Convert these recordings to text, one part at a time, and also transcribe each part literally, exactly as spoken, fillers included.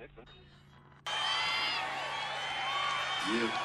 Yeah.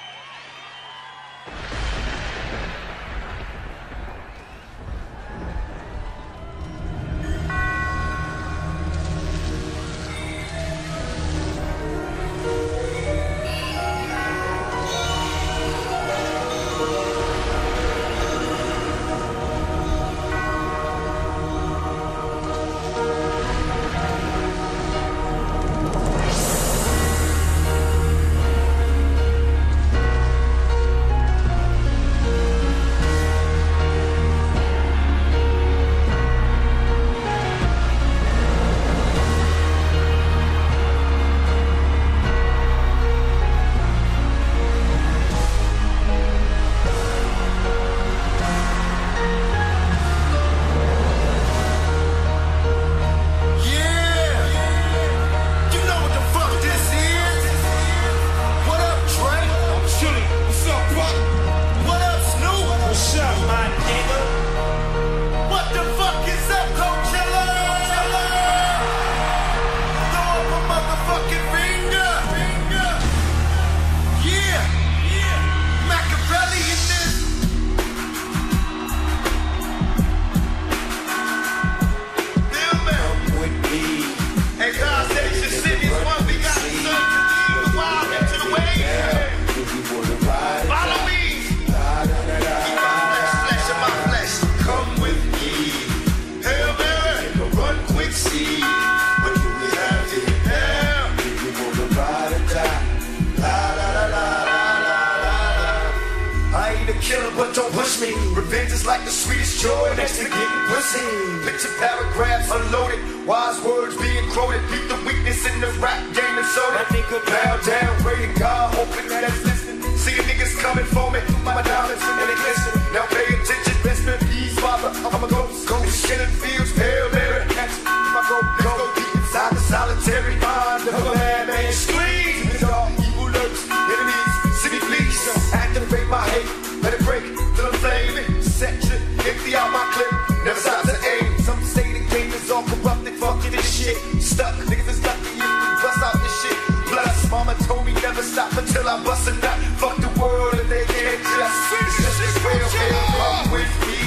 Killer, but don't push me. Revenge is like the sweetest joy next to getting pussy. Picture paragraphs unloaded, wise words being quoted. Beat the weakness in the rap game and so that nigga bow down, pray to God, hoping that that's listening. See niggas coming for me, my diamonds and they glisten. Now pay attention, rest in peace, father. I'm a ghost, ghost, killing fields, Hail Mary. Catch me if I go, go deep inside the solitary mind of a madman. Scream, the dark, evil lurks, enemies, see me please. Activate my hate. Let it break till I'm flaming. Section, empty out my clip. Never stop to aim. Some say the game is all corrupted. Fuck this shit. Stuck, niggas is stuck in you. Bust out this shit. Plus, mama told me never stop until I bust a nut. Fuck the world and they can't just. It's just this real hell. Come with me.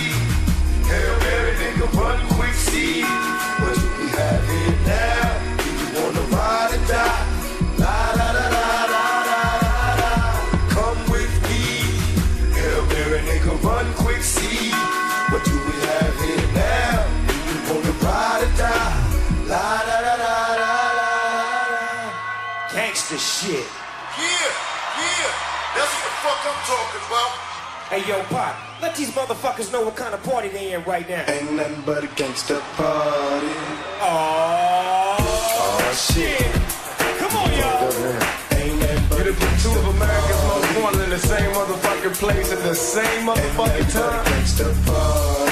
Hail Mary, nigga, run quick, see what do we have here now? Do you wanna ride or die? La la la la la la la. Come with me. Hail Mary, nigga, run quick, see what do we have here now? Do you wanna ride or die? La la la la la la la. Gangsta shit. Yeah, yeah, that's what the fuck I'm talking about. Hey yo, Pop, let these motherfuckers know what kind of party they in right now. Ain't nothing but a gangsta party. Oh, oh shit. Come on, y'all. Ain't nothing but You put two of America's most wanted in the same motherfucking place at the same motherfucking time. a gangsta party.